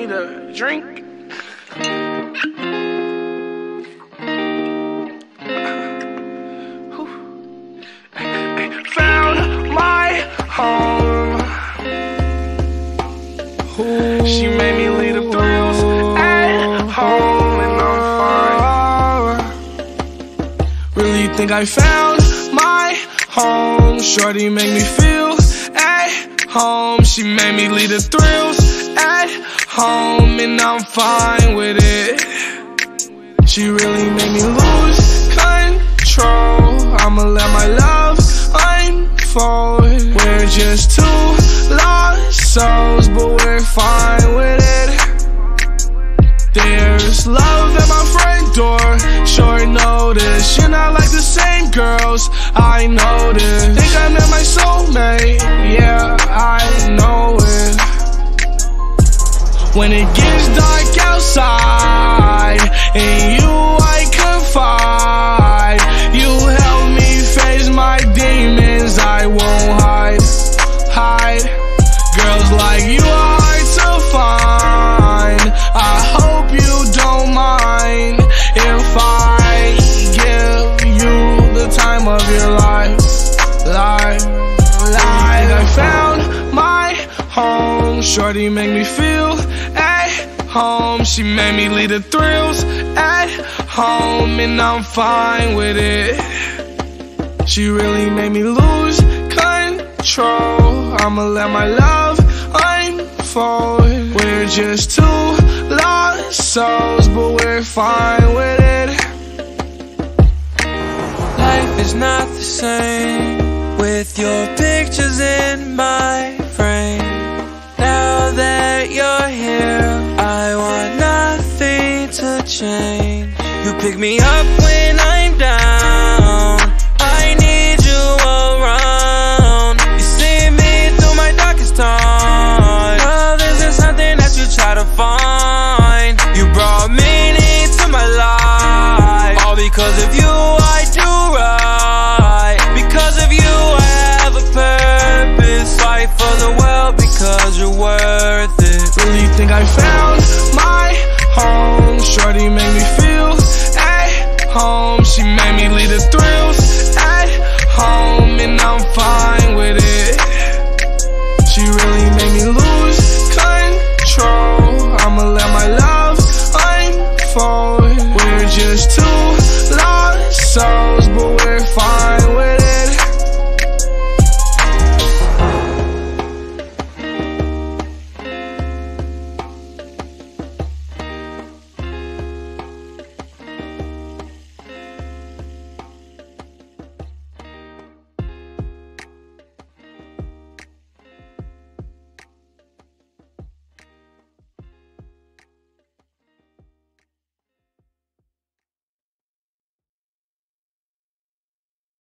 need a drink. Found my home. She made me leave the thrills at home, and I'm fine. Really think I found my home. Shorty make me feel at home. She made me leave the thrills at home, and I'm fine with it. She really made me lose control. I'ma let my love unfold. We're just two lost souls, but we're fine with it. There's love at my front door, short notice. You're not like the same girls, I noticed. Think I met my soulmate, yeah, I know it. When it gets dark outside, and you I confide. You help me face my demons, I won't hide. Girls like you are hard to find. I hope you don't mind if I give you the time of your life. I found my home. Shorty make me feel at home. She made me leave the thrills at home, and I'm fine with it. She really made me lose control. I'ma let my love unfold. We're just two lost souls, but we're fine with it. Life is not the same with your pictures in my frame. Now that you're here, I want nothing to change. You pick me up when